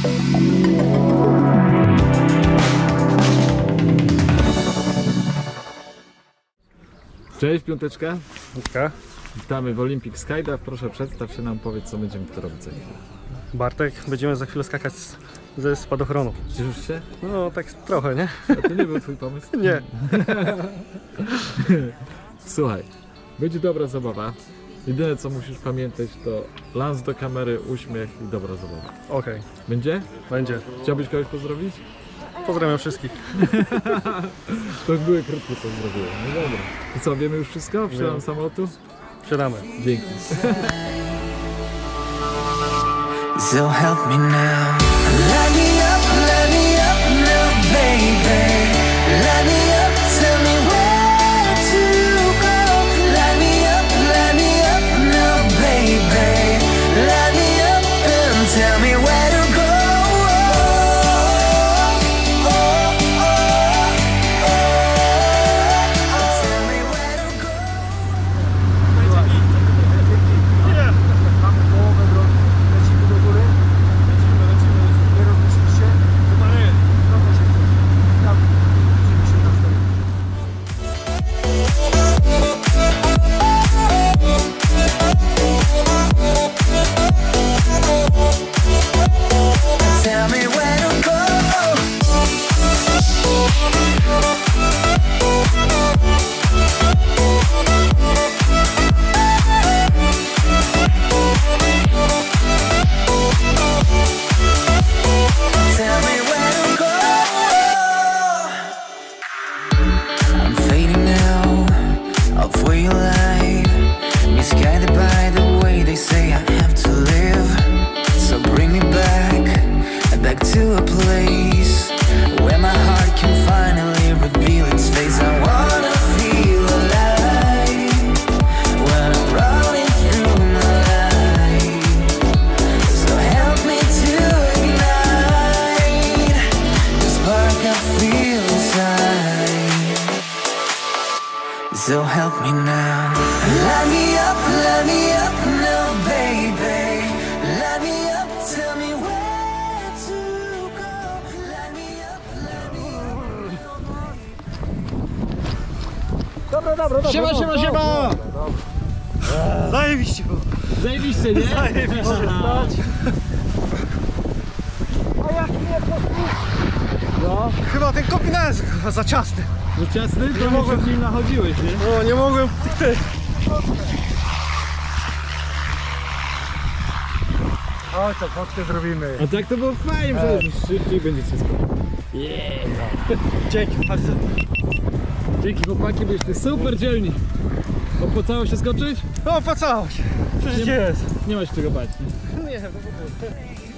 Cześć, piąteczka. Witka. Witamy w Olympic Skydive. Proszę przedstaw się nam, powiedz co będziemy tu robić za chwilę. Bartek, będziemy za chwilę skakać ze spadochronu. Cieszysz się? No tak trochę, nie? A to nie był twój pomysł? Nie. Słuchaj, będzie dobra zabawa. Jedyne co musisz pamiętać to lans do kamery, uśmiech i dobra zabawa. Okej, Będzie? będzie. Chciałbyś kogoś pozdrowić? Pozdrawiam wszystkich. To były krótkie pozdrowienia. No dobra. I co, wiemy już wszystko? Wsiadam samolotu? Wsiadamy. Dzięki. So help me now. Light me up now, baby. Light me up, tell me where to go. Light me up now, baby. Light me up and tell me where to go. Tell me where to go. Mamy połowę drogi, lecimy do góry. Lecimy. Nie rozmyślisz się. Trochę się tam. Widzimy się na stole. Tell me where to go. Tell me where to go. I'm fading now, off where you lie. Misguided by the way they say I have to live. So bring me back to a place where my heart can finally reveal its face. I wanna feel alive when I'm running through my life. So help me to ignite the spark I feel inside. So help me now. Light me up now, baby. Light me up, tell me where to go. Light me up. Dobra. Siema! Zajebiście było. Zajebiście, nie? Zajebiście stać. A jak nie No, chyba ten kombinezon jest chyba za ciasny. no ciasny? To mogłem. się w nim nachodziłeś, nie? No nie mogłem. Ty. Chodź, co fotkę zrobimy. A tak to było fajnie, że szybciej będzie wszystko. Dzięki bardzo. Dzięki chłopaki, byliście super dzielni. Opłacało się skoczyć? No opłacało się. Przecież jest. Nie ma się czego bać. Nie, w ogóle.